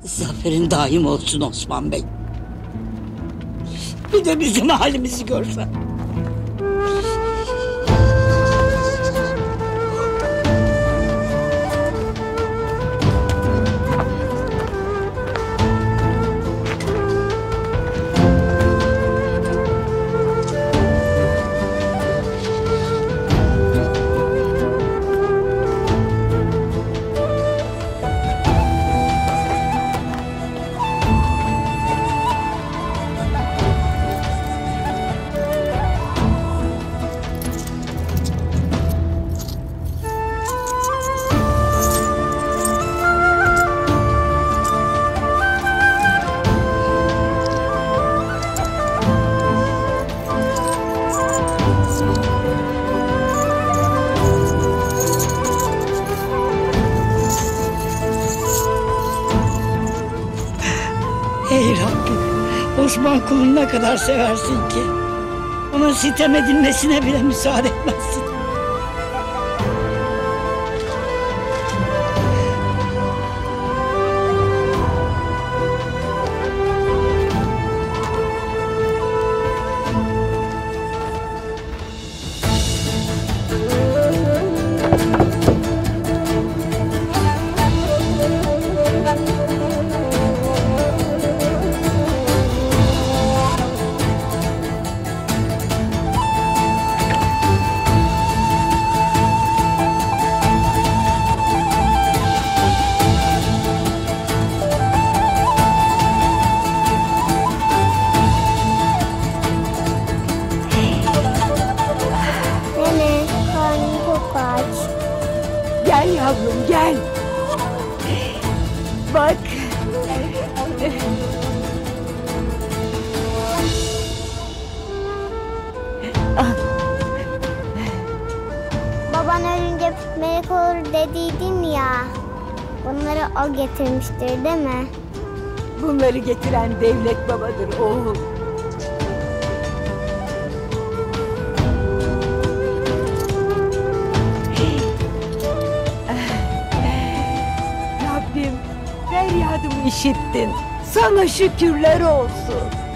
Zaferin daim olsun Osman Bey. Bir de bizim halimizi görsen. Ey Rabbim, Osman kulunu ne kadar seversin ki ona sitem edilmesine bile müsaade etmezsin. Gel yavrum gel. Bak. Baban ölünce melek olur dediydin ya. Bunları o getirmiştir değil mi? Bunları getiren Devlet Baba'dır oğul. Rabbim feryadımı işittin. Sana şükürler olsun.